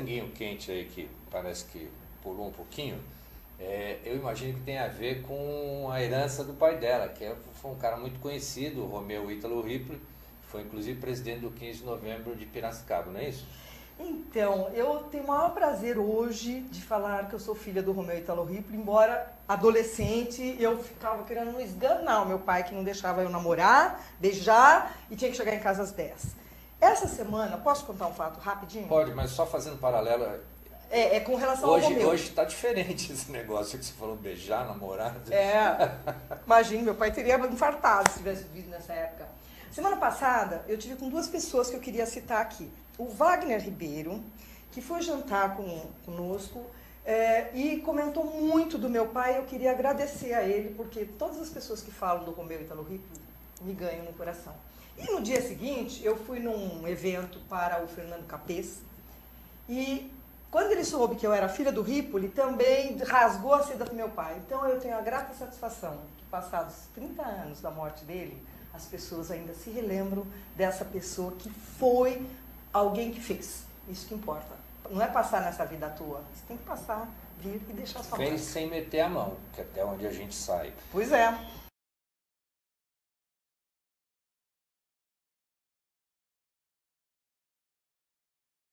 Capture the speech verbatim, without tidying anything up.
sanguinho quente aí que parece que pulou um pouquinho, é, eu imagino que tem a ver com a herança do pai dela, que é, foi um cara muito conhecido, o Romeu Ítalo Rippli, foi inclusive presidente do quinze de novembro de Piracicaba, não é isso? Então, eu tenho o maior prazer hoje de falar que eu sou filha do Romeu Ítalo Rippli, embora adolescente eu ficava querendo esganar o meu pai, que não deixava eu namorar, beijar e tinha que chegar em casa às dez. Essa semana, posso contar um fato rapidinho? Pode, mas só fazendo paralelo, É, é com relação hoje, ao Romeu. Hoje está diferente esse negócio que você falou, beijar, namorar. É, imagina, meu pai teria infartado se tivesse vivido nessa época. Semana passada, eu tive com duas pessoas que eu queria citar aqui. O Wagner Ribeiro, que foi jantar com, conosco é, e comentou muito do meu pai. Eu queria agradecer a ele, porque todas as pessoas que falam do Romeu Ítalo Rippli me ganham no coração. E no dia seguinte, eu fui num evento para o Fernando Capês e quando ele soube que eu era filha do Rippli, também rasgou a seda do meu pai. Então eu tenho a grata satisfação que passados trinta anos da morte dele, as pessoas ainda se relembram dessa pessoa que foi alguém que fez. Isso que importa. Não é passar nessa vida à toa. Você tem que passar, vir e deixar sua Fez marca. sem meter a mão, que é até onde a gente sai. Pois é.